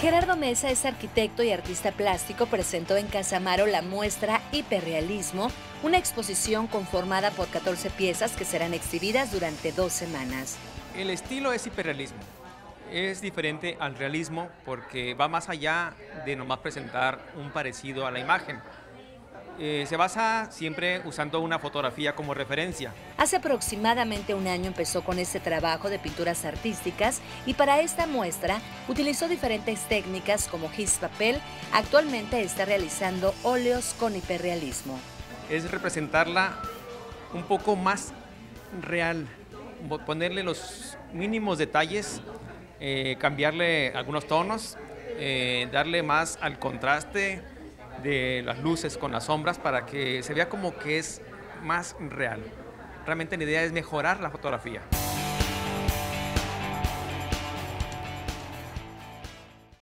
Gerardo Mesa es arquitecto y artista plástico. Presentó en Casamaro la muestra Hiperrealismo, una exposición conformada por 14 piezas que serán exhibidas durante 2 semanas. El estilo es hiperrealismo. Es diferente al realismo porque va más allá de nomás presentar un parecido a la imagen. Se basa siempre usando una fotografía como referencia. Hace aproximadamente un año empezó con este trabajo de pinturas artísticas y para esta muestra utilizó diferentes técnicas como gis papel. Actualmente está realizando óleos con hiperrealismo. Es representarla un poco más real, ponerle los mínimos detalles, cambiarle algunos tonos, darle más al contraste de las luces con las sombras para que se vea como que es más real. Realmente la idea es mejorar la fotografía.